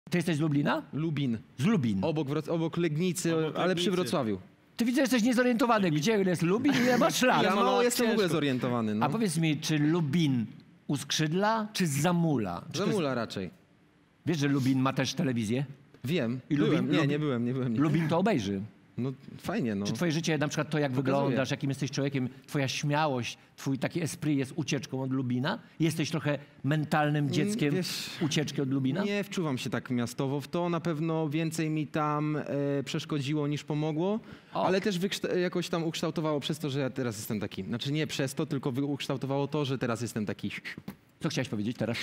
Ty jesteś z Lublina? Lubin. Z Lubin. Obok Legnicy, ale przy Wrocławiu. Ty widzę, że jesteś niezorientowany. Gdzie jest Lubin i ile masz szlak? Ja mało jestem w ogóle zorientowany. No. A powiedz mi, czy Lubin uskrzydla, czy zamula? Czy Zamula raczej. Wiesz, że Lubin ma też telewizję? Wiem. I Byłem. Nie byłem. Nie. Lubin to obejrzy. No fajnie, no. Czy twoje życie, na przykład to, jak wyglądasz, jakim jesteś człowiekiem, twoja śmiałość, twój taki esprit jest ucieczką od Lubina? Jesteś trochę mentalnym dzieckiem ucieczki od Lubina? Nie wczuwam się tak miastowo w to. Na pewno więcej mi tam przeszkodziło niż pomogło, ale też jakoś tam ukształtowało przez to, że ja teraz jestem taki. Znaczy nie przez to, tylko ukształtowało to, że teraz jestem taki. Co chciałeś powiedzieć teraz?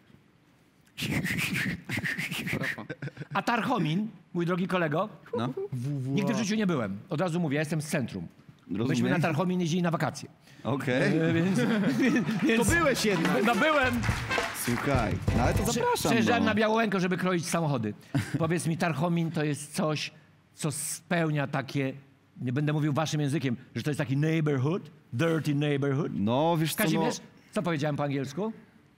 A Tarchomin, mój drogi kolego, No. nigdy w życiu nie byłem. Od razu mówię, ja jestem z centrum. Myśmy na Tarchomin jeździli na wakacje. Okej. Więc To byłeś jednak. no byłem. Słuchaj, no ale to zapraszam. Przejeżdżałem no. na Białołękę, żeby kroić samochody. Powiedz mi, Tarchomin to jest coś, co spełnia takie, nie będę mówił waszym językiem, że to jest taki neighborhood, dirty neighborhood. No, wiesz co, no... Kazimierz, co powiedziałem po angielsku?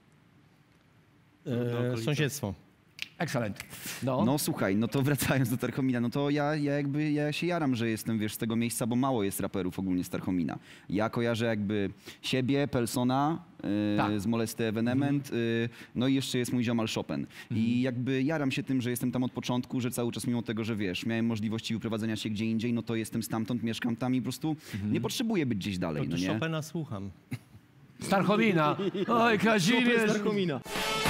Sąsiedztwo. Excellent. No. No słuchaj, no to wracając do Tarchomina, no to ja się jaram, że jestem, wiesz, z tego miejsca, bo mało jest raperów ogólnie z Tarchomina. Ja kojarzę jakby siebie, Pelsona, Tak. z Molesty Evenement, no i jeszcze jest mój ziomal Chopin. I jakby jaram się tym, że jestem tam od początku, że cały czas mimo tego, że wiesz, miałem możliwości wyprowadzenia się gdzie indziej, no to jestem stamtąd, mieszkam tam i po prostu nie potrzebuję być gdzieś dalej, To no nie? Chopina słucham. Z Tarchomina. Oj, Kazimierz. Tarchomina.